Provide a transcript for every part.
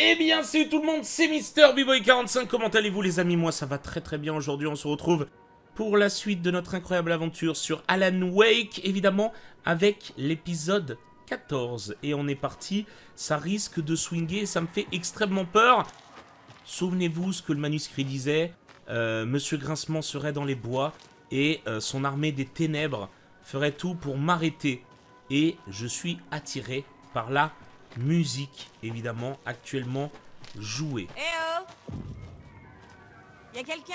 Eh bien, salut tout le monde, c'est Mister B-Boy45, comment allez-vous les amis? Moi ça va très très bien, aujourd'hui on se retrouve pour la suite de notre incroyable aventure sur Alan Wake, évidemment, avec l'épisode 14. Et on est parti, ça risque de swinger, ça me fait extrêmement peur. Souvenez-vous ce que le manuscrit disait, Monsieur Grincement serait dans les bois, et son armée des ténèbres ferait tout pour m'arrêter. Et je suis attiré par la musique, évidemment, actuellement jouée. Eh oh! Y'a quelqu'un?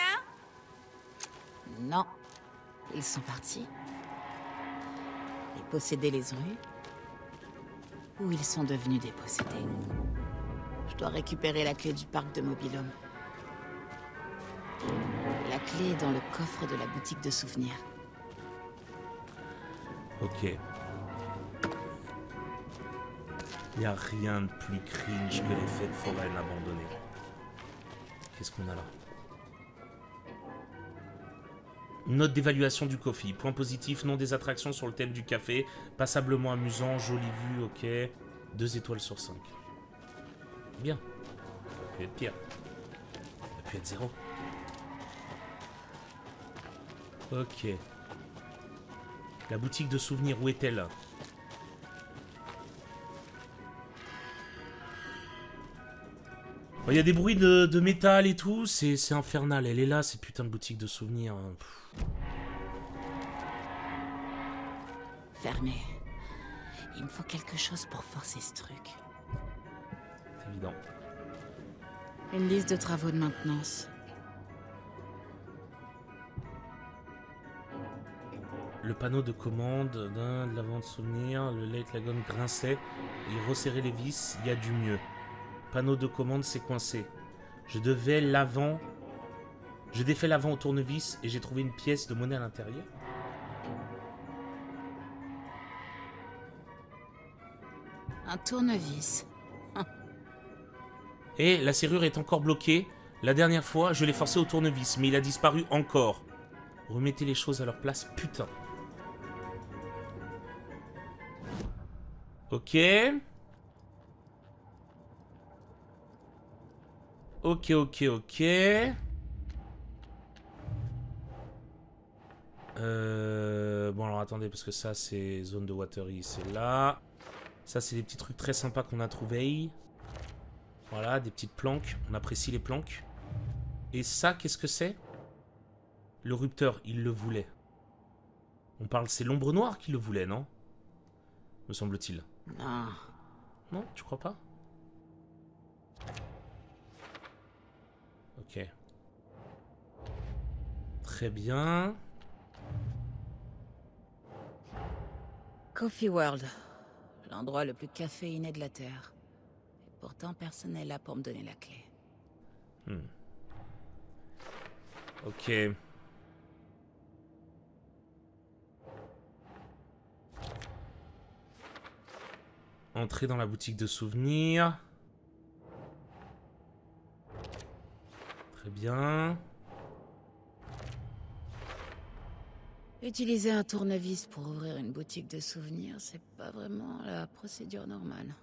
Non. Ils sont partis. Ils possédaient les rues. Ou ils sont devenus dépossédés. Je dois récupérer la clé du parc de Mobilhome. La clé est dans le coffre de la boutique de souvenirs. Ok. Il n'y a rien de plus cringe que les fêtes foraines abandonnées. Qu'est-ce qu'on a là? Note d'évaluation du coffee. Point positif, non des attractions sur le thème du café. Passablement amusant, jolie vue, ok. 2 étoiles sur 5. Bien. Ça peut être pire. Ça peut être 0. Ok. La boutique de souvenirs, où est-elle? Il y a des bruits de métal et tout, c'est infernal. Elle est là, cette putain de boutique de souvenirs. Fermé. Il me faut quelque chose pour forcer ce truc. C'est évident. Une liste de travaux de maintenance. Le panneau de commande de la vente souvenir, le Late Lagon grinçait, il resserrait les vis, il y a du mieux. Panneau de commande s'est coincé. Je défais l'avant au tournevis et j'ai trouvé une pièce de monnaie à l'intérieur. Un tournevis. Et la serrure est encore bloquée. La dernière fois, je l'ai forcé au tournevis, mais il a disparu encore. Remettez les choses à leur place, putain. Ok. Ok. Bon alors attendez, parce que ça c'est zone de watery, c'est là. Ça c'est des petits trucs très sympas qu'on a trouvés. Voilà, des petites planques, on apprécie les planques. Et ça, qu'est-ce que c'est? Le rupteur, il le voulait. On parle, c'est l'ombre noire qui le voulait, non? Me semble-t-il. Non. Non, tu crois pas? Ok. Très bien. Coffee World. L'endroit le plus caféiné de la Terre. Et pourtant, personne n'est là pour me donner la clé. Ok. Entrer dans la boutique de souvenirs. Très bien. Utiliser un tournevis pour ouvrir une boutique de souvenirs, c'est pas vraiment la procédure normale.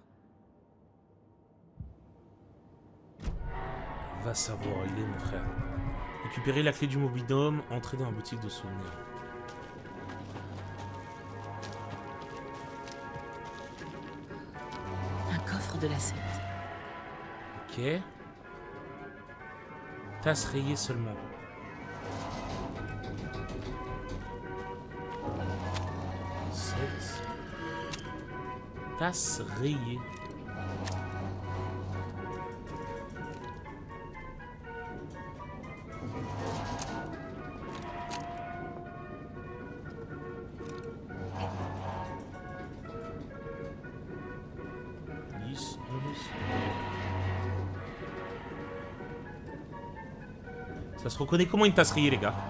Va savoir, il est mon frère. Récupérer la clé du Mobilhome, entrer dans la boutique de souvenirs. Un coffre de lacette. Ok. Tasse rayée seulement. Tasse rayée. Ça se reconnaît comment une tasse rayée, les gars?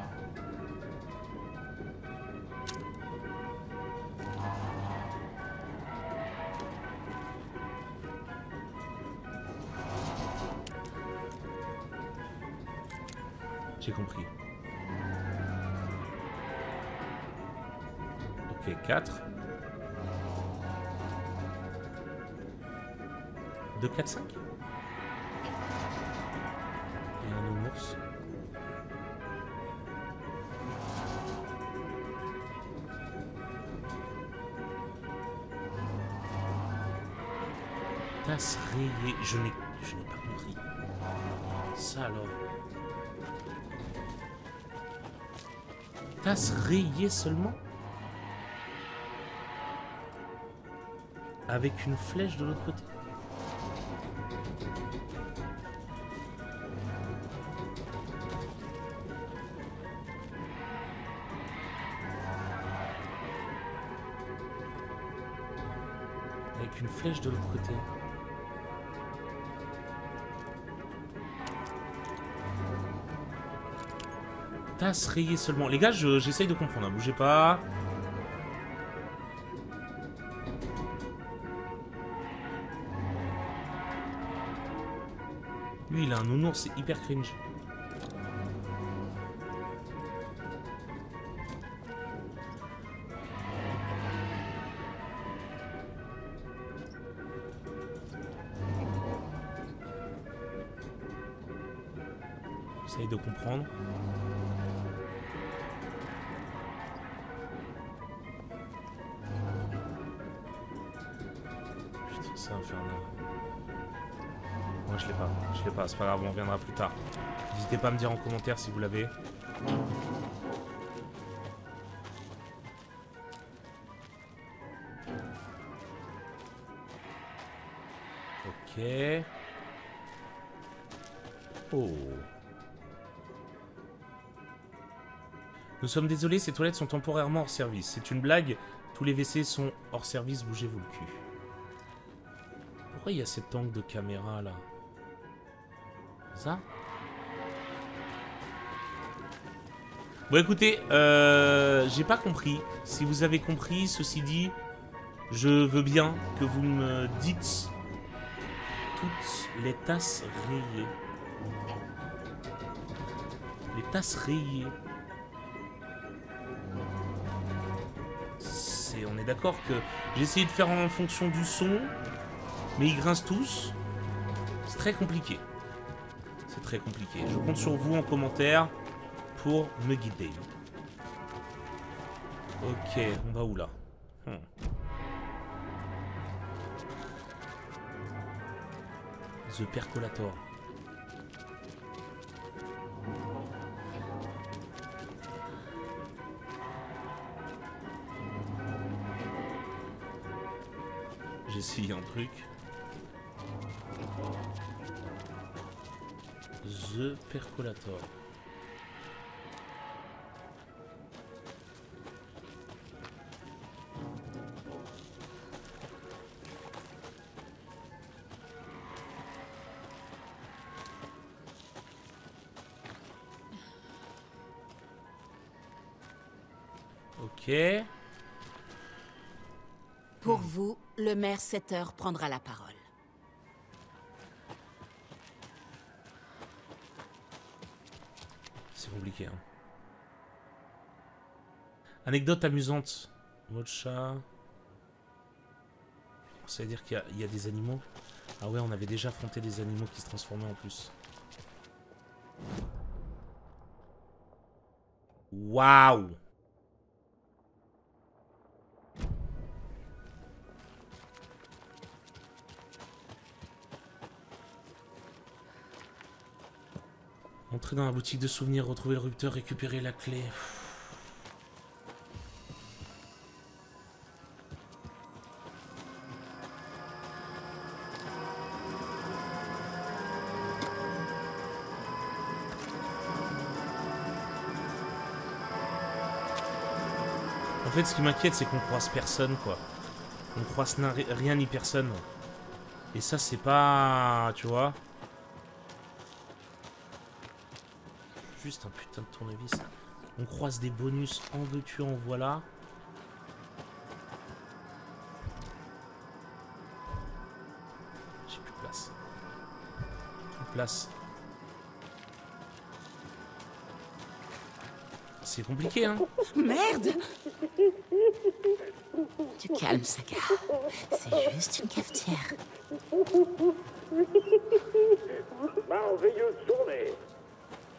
J'ai compris. Ok, 4. 2, 4, 5. ours. Tasse rayée. Je n'ai pas compris. Ça alors. Tasse rayée seulement? Avec une flèche de l'autre côté. Avec une flèche de l'autre côté. Tasse rayée seulement. Les gars, j'essaye de comprendre. Hein. Bougez pas. Lui, il a un nounours, c'est hyper cringe. J'essaye de comprendre. Putain, c'est infernal. Moi je l'ai pas, c'est pas grave, on reviendra plus tard. N'hésitez pas à me dire en commentaire si vous l'avez. Ok. Oh. Nous sommes désolés, ces toilettes sont temporairement hors service. C'est une blague, tous les WC sont hors service, bougez-vous le cul. Pourquoi il y a cet angle de caméra là? Ça? Bon écoutez, j'ai pas compris. Si vous avez compris, ceci dit, je veux bien que vous me dites toutes les tasses rayées. Les tasses rayées. On est d'accord que j'ai essayé de faire en fonction du son, mais ils grincent tous. C'est très compliqué. C'est très compliqué. Je compte sur vous en commentaire pour me guider. Ok, on va où là? The Percolator. J'ai essayé un truc. The Percolator. Ok. Pour vous, le maire Setter prendra la parole. C'est compliqué, hein. Anecdote amusante. Mocha. Ça veut dire qu'il y a des animaux. Ah ouais, on avait déjà affronté des animaux qui se transformaient en plus. Waouh! Entrer dans la boutique de souvenirs, retrouver le rupteur, récupérer la clé. En fait, ce qui m'inquiète, c'est qu'on croise personne, quoi. On croise rien ni personne. Et ça, c'est pas... Tu vois? Juste un putain de tournevis. On croise des bonus en veux-tu, en voilà. J'ai plus de place. Plus de place. C'est compliqué, hein. Merde! Tu calmes, Saga. C'est juste une cafetière. Merveilleuse journée.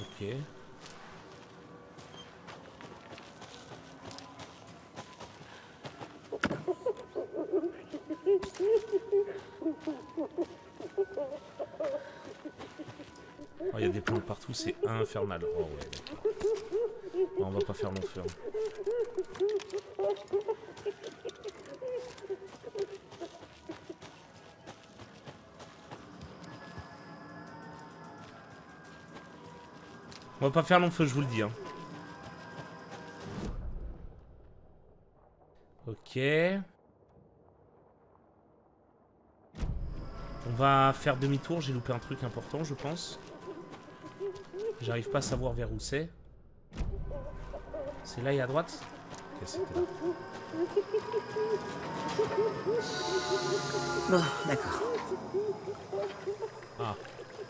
Ok. Oh, il y a des plantes partout, c'est infernal. Oh ouais, d'accord. On va pas faire long feu. On va pas faire long feu, je vous le dis. Hein. Ok. On va faire demi-tour, j'ai loupé un truc important, je pense. J'arrive pas à savoir vers où c'est. C'est là et à droite? Ok, c'était là. Bon, d'accord. Ah.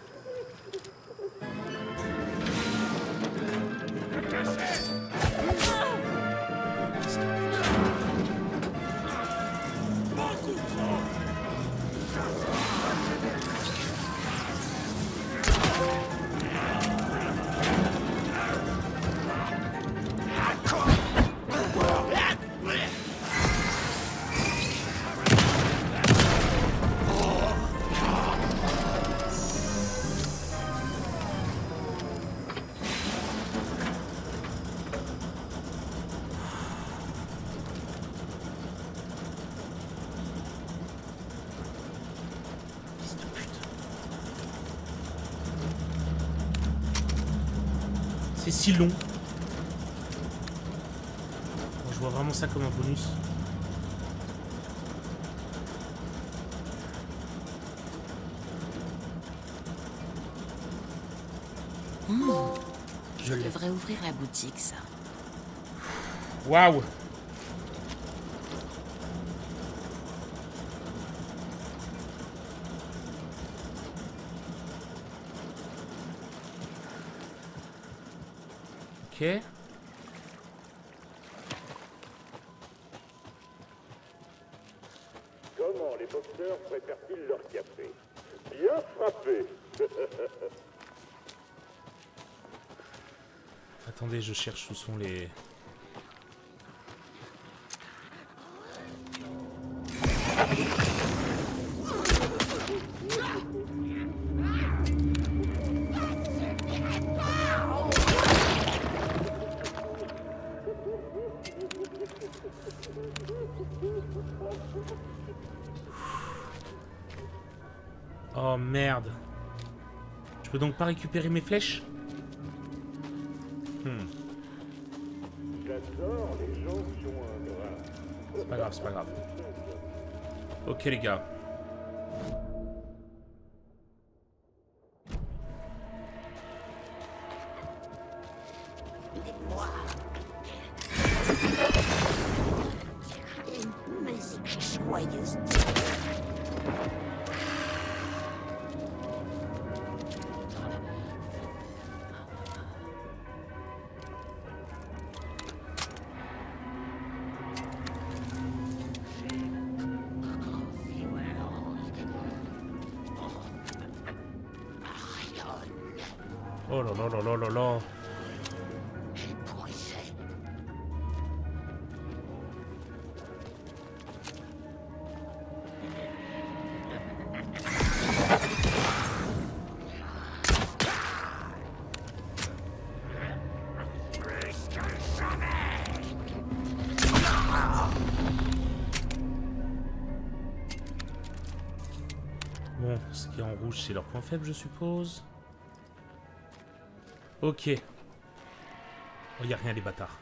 C'est si long. Moi, je vois vraiment ça comme un bonus. Je devrais ouvrir la boutique, ça. Waouh! Ok. Comment les boxeurs préparent-ils leur café? Bien frappé. Attendez, je cherche où sont les... Oh merde. Je peux donc pas récupérer mes flèches? J'adore les gens qui ont un grain. C'est pas grave, c'est pas grave. Ok les gars. Une musique joyeuse. Oh là là là là là là. Bon, ce qui est en rouge, c'est leur point faible, je suppose. Ok. Oh, y a rien, les bâtards.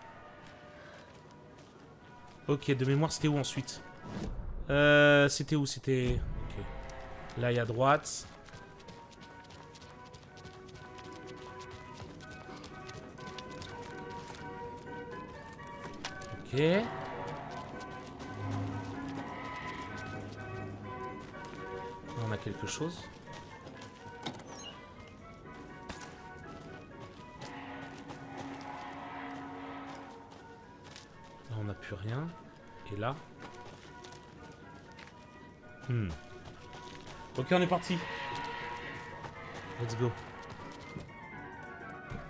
Ok, de mémoire, c'était où ensuite? C'était où? C'était... Ok. Là, il y a droite. Ok. Là, on a quelque chose. Là, on n'a plus rien. Et là... Ok, on est parti. Let's go.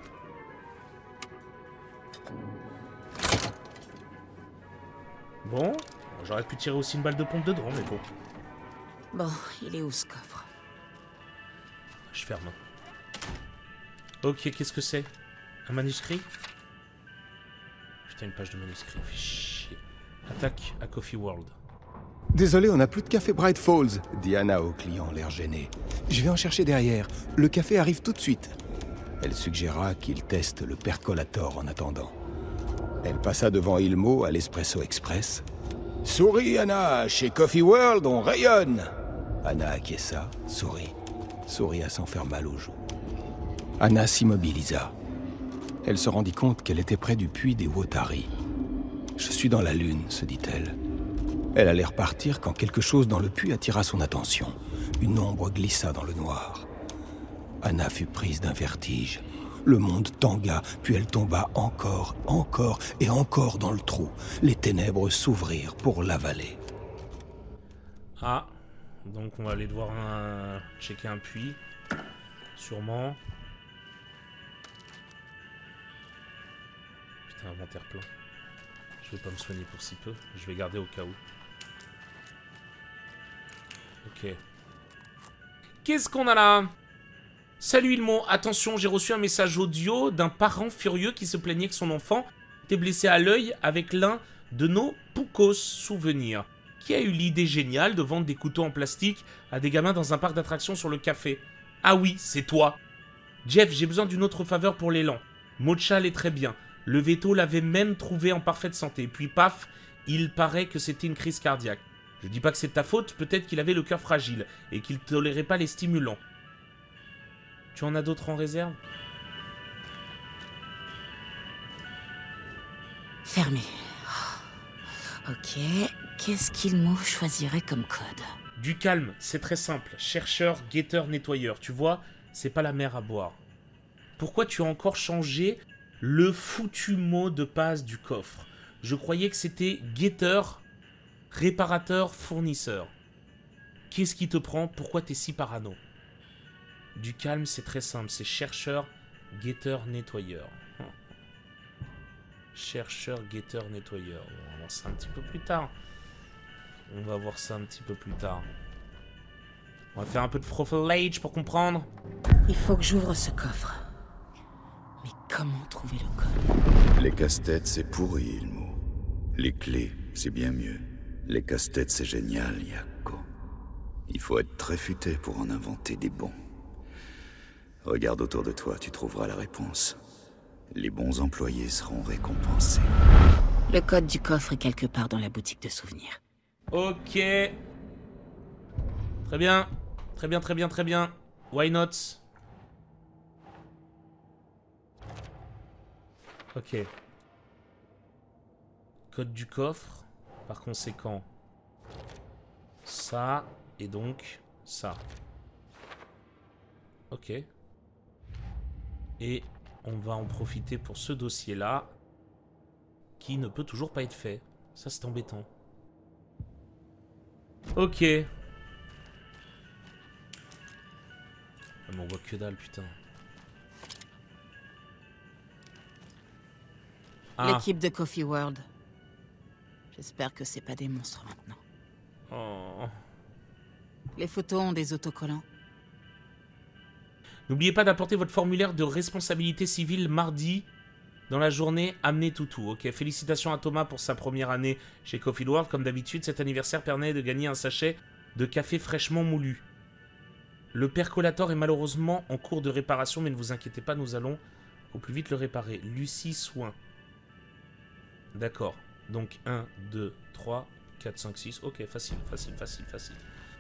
Bon, j'aurais pu tirer aussi une balle de pompe dedans, mais bon. Bon, il est où ce coffre? Je ferme. Ok, qu'est-ce que c'est? Un manuscrit? Putain, une page de manuscrit, fait chier. Attaque à Coffee World. Désolé, on n'a plus de café Bright Falls, dit Anna au client, l'air gêné. Je vais en chercher derrière. Le café arrive tout de suite. Elle suggéra qu'il teste le percolator en attendant. Elle passa devant Ilmo à l'Espresso Express. « Souris, Anna, chez Coffee World, on rayonne !» Anna acquiesça, sourit à s'en faire mal aux joues. Anna s'immobilisa. Elle se rendit compte qu'elle était près du puits des Wotari. « Je suis dans la lune », se dit-elle. Elle allait repartir quand quelque chose dans le puits attira son attention. Une ombre glissa dans le noir. Anna fut prise d'un vertige. Le monde tangua, puis elle tomba encore et encore dans le trou. Les ténèbres s'ouvrirent pour l'avaler. Ah, donc on va aller devoir checker un puits. Sûrement. Putain, inventaire plein. Je vais pas me soigner pour si peu. Je vais garder au cas où. Ok. Qu'est-ce qu'on a là? Salut Ilmo, attention, j'ai reçu un message audio d'un parent furieux qui se plaignait que son enfant était blessé à l'œil avec l'un de nos Pucos souvenirs. Qui a eu l'idée géniale de vendre des couteaux en plastique à des gamins dans un parc d'attractions sur le café? Ah oui, c'est toi. Jeff, j'ai besoin d'une autre faveur pour l'élan. Mocha allait très bien. Le veto l'avait même trouvé en parfaite santé. Puis paf, il paraît que c'était une crise cardiaque. Je dis pas que c'est de ta faute, peut-être qu'il avait le cœur fragile et qu'il tolérait pas les stimulants. Tu en as d'autres en réserve? Fermé. Ok, qu'est-ce qu'Ilmo choisirait comme code? Du calme, c'est très simple. Chercheur, guetteur, nettoyeur. Tu vois, c'est pas la mer à boire. Pourquoi tu as encore changé le foutu mot de passe du coffre? Je croyais que c'était guetteur, réparateur, fournisseur. Qu'est-ce qui te prend? Pourquoi t'es si parano? Du calme, c'est très simple. C'est chercheur, guetteur, nettoyeur. Chercheur, guetteur, nettoyeur. On va voir ça un petit peu plus tard. On va voir ça un petit peu plus tard. On va faire un peu de profilage pour comprendre. Il faut que j'ouvre ce coffre. Mais comment trouver le code? Les casse-têtes, c'est pourri, Ilmo. Les clés, c'est bien mieux. Les casse-têtes, c'est génial, Yako. Il faut être très futé pour en inventer des bons. Regarde autour de toi, tu trouveras la réponse. Les bons employés seront récompensés. Le code du coffre est quelque part dans la boutique de souvenirs. Ok. Très bien. Très bien, très bien, très bien. Why not? Ok. Code du coffre. Par conséquent, ça et donc ça. Ok. Et on va en profiter pour ce dossier-là, qui ne peut toujours pas être fait. Ça, c'est embêtant. Ok. Ah, mais on voit que dalle, putain. Ah. L'équipe de Coffee World. J'espère que c'est pas des monstres maintenant. Oh. Les photos ont des autocollants. N'oubliez pas d'apporter votre formulaire de responsabilité civile mardi dans la journée. Amenez toutou. Ok, félicitations à Thomas pour sa première année chez Coffee World. Comme d'habitude, cet anniversaire permet de gagner un sachet de café fraîchement moulu. Le percolator est malheureusement en cours de réparation, mais ne vous inquiétez pas, nous allons au plus vite le réparer. Lucie Soin. D'accord. Donc 1, 2, 3, 4, 5, 6. Ok, facile, facile, facile, facile.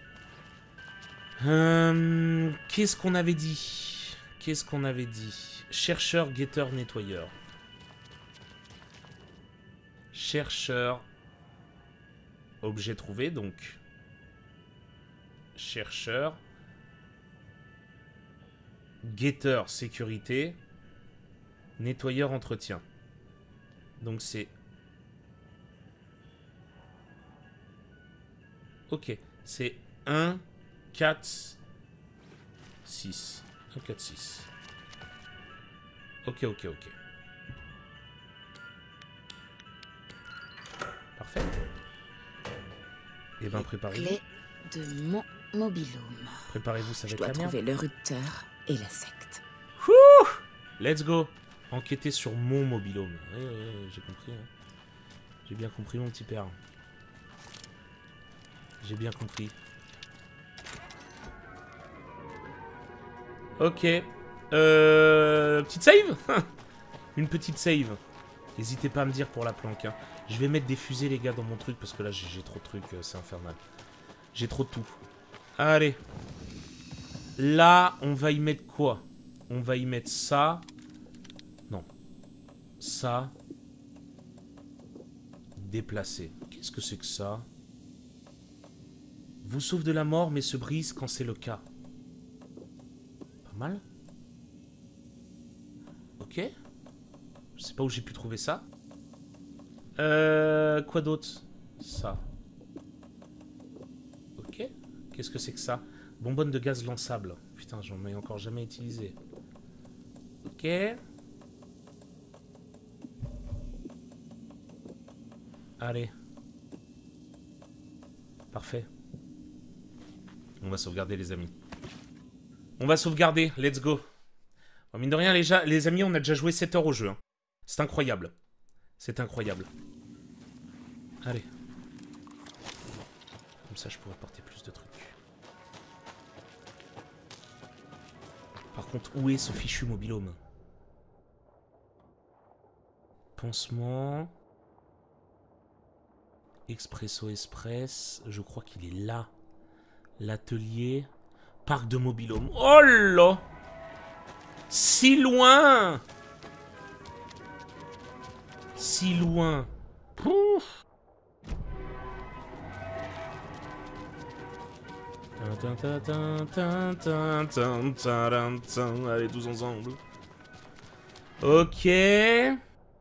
Qu'est-ce qu'on avait dit? Qu'est-ce qu'on avait dit? Chercheur, guetteur, nettoyeur. Chercheur. Objet trouvé, donc. Chercheur. Guetteur, sécurité. Nettoyeur, entretien. Donc c'est... Ok, c'est 1, 4, 6. 1, 4, 6. Ok, ok, ok. Parfait. Eh ben, préparez-vous. Clé de mon mobilhome. Préparez-vous, ça va Je être dois la merde. trouver le rupteur et la secte. Let's go. Enquêter sur mon mobilhome. Oui, j'ai compris. Hein. J'ai bien compris, mon petit père. J'ai bien compris. Ok. Petite save. Une petite save. N'hésitez pas à me dire pour la planque. Hein. Je vais mettre des fusées, les gars, dans mon truc, parce que là, j'ai trop de trucs. C'est infernal. J'ai trop de tout. Allez. Là, on va y mettre quoi? On va y mettre ça. Non. Ça. Déplacer. Qu'est-ce que c'est que ça? Vous sauve de la mort, mais se brise quand c'est le cas. Pas mal. Ok. Je sais pas où j'ai pu trouver ça. Quoi d'autre? Ça. Ok. Qu'est-ce que c'est que ça? Bonbonne de gaz lançable. Putain, j'en ai encore jamais utilisé. Ok. Allez. Parfait. On va sauvegarder, les amis. On va sauvegarder. Let's go. Bon, mine de rien, les amis, on a déjà joué 7 heures au jeu. Hein. C'est incroyable. C'est incroyable. Allez. Comme ça, je pourrais porter plus de trucs. Par contre, où est ce fichu mobilhome? Pansement. Expresso Express. Je crois qu'il est là. L'atelier. Parc de mobilhome. Oh là! Si loin! Si loin. Pouf! Allez, tous ensemble. Ok. Eh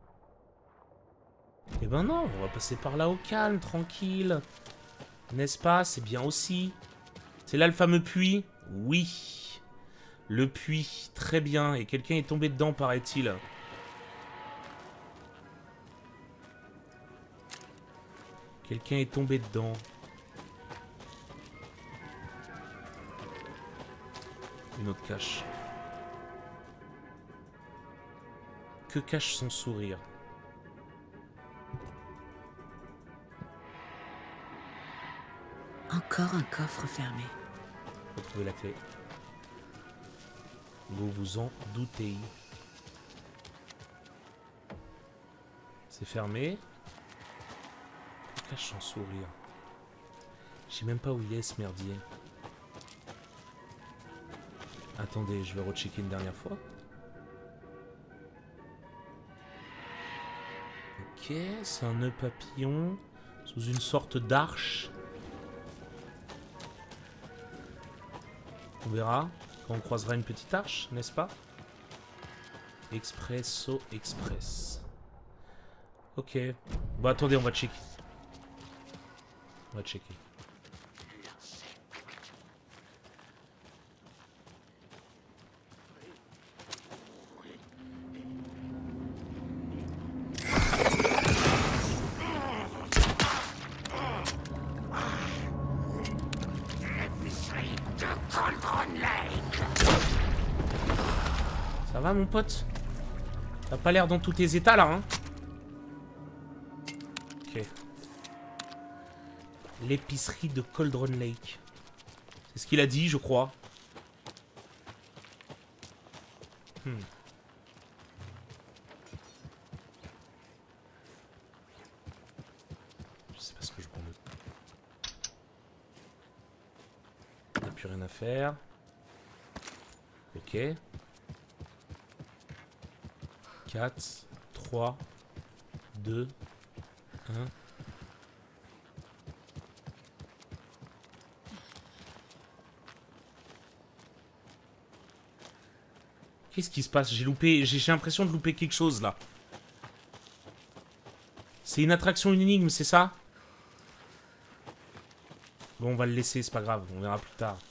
ben non, on va passer par là au calme, tranquille. N'est-ce pas? C'est bien aussi. C'est là le fameux puits? Oui. Le puits, très bien. Et quelqu'un est tombé dedans, paraît-il. Quelqu'un est tombé dedans. Une autre cache. Que cache son sourire? Encore un coffre fermé. Retrouvez la clé. Vous vous en doutez. C'est fermé. Que cache son sourire? Je sais même pas où il est, ce merdier. Attendez, je vais rechecker une dernière fois. Ok, c'est un nœud papillon sous une sorte d'arche. On verra quand on croisera une petite arche, n'est-ce pas? Expresso Express. Ok. Bon, attendez, on va checker. On va checker. Ça va, mon pote? T'as pas l'air dans tous tes états, là, hein? Ok. L'épicerie de Cauldron Lake. C'est ce qu'il a dit, je crois. Je sais pas ce que je prends. Il n'y a plus rien à faire. Ok. 4, 3, 2, 1. Qu'est-ce qui se passe? J'ai loupé, j'ai l'impression de louper quelque chose là. C'est une attraction, une énigme, c'est ça? Bon, on va le laisser, c'est pas grave, on verra plus tard.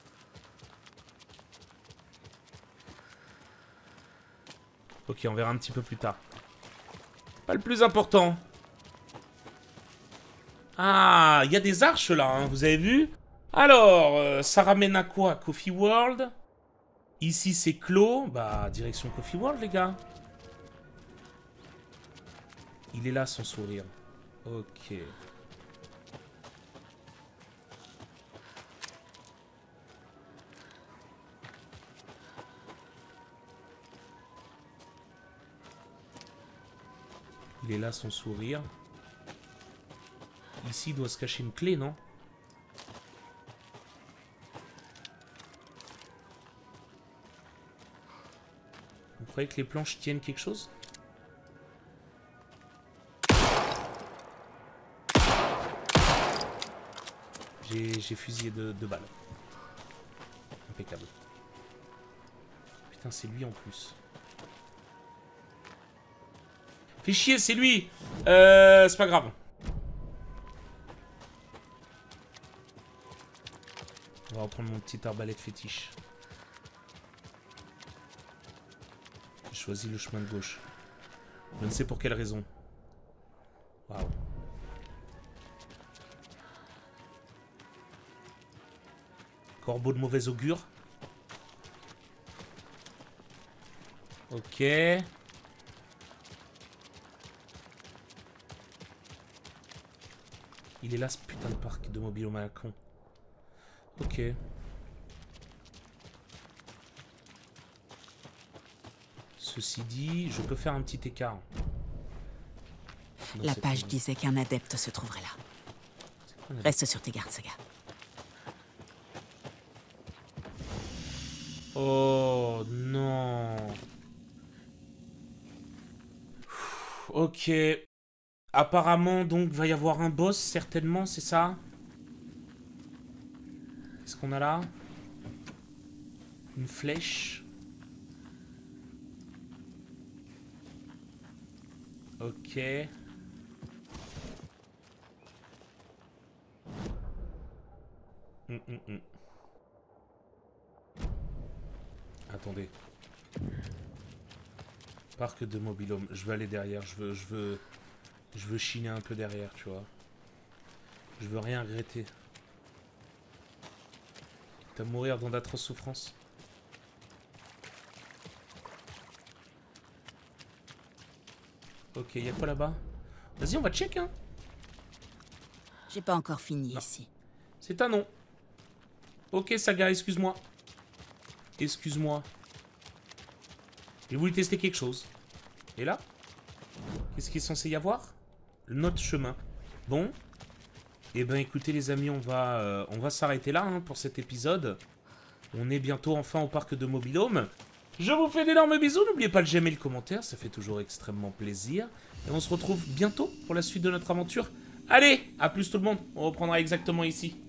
Ok, on verra un petit peu plus tard. Pas le plus important. Ah, il y a des arches là, hein, vous avez vu? Alors, ça ramène à quoi? Coffee World. Ici, c'est clos. Bah, direction Coffee World, les gars. Il est là, son sourire. Ok. Il est là, son sourire. Ici, il doit se cacher une clé, non? Vous croyez que les planches tiennent quelque chose? J'ai fusillé deux balles. Impeccable. Putain, c'est lui en plus. Fais chier, c'est lui. C'est pas grave. On va reprendre mon petit arbalète fétiche. J'ai choisi le chemin de gauche. Je ne sais pour quelle raison. Waouh. Corbeau de mauvais augure. Ok. Il est là ce putain de parc de mobile au Macron. Ok. Ceci dit, je peux faire un petit écart. La page disait qu'un adepte se trouverait là. Reste sur tes gardes, Saga. Oh non. Ok. Apparemment, donc, va y avoir un boss, certainement, c'est ça? Qu'est-ce qu'on a là? Une flèche. Ok. Attendez. Parc de mobilhome. Je veux aller derrière. Je veux chiner un peu derrière, tu vois. Je veux rien regretter. Quitte à mourir dans d'atroces souffrances. Ok, y'a quoi là-bas? Vas-y, on va check, hein. J'ai pas encore fini non. ici. C'est un non. Ok, Saga, excuse-moi. Excuse-moi. J'ai voulu tester quelque chose. Et là? Qu'est-ce qui est censé y avoir? Notre chemin. Bon. Eh ben, écoutez, les amis, on va s'arrêter là, hein, pour cet épisode. On est bientôt enfin au parc de Mobilhome. Je vous fais d'énormes bisous. N'oubliez pas le j'aime et le commentaire. Ça fait toujours extrêmement plaisir. Et on se retrouve bientôt pour la suite de notre aventure. Allez, à plus tout le monde. On reprendra exactement ici.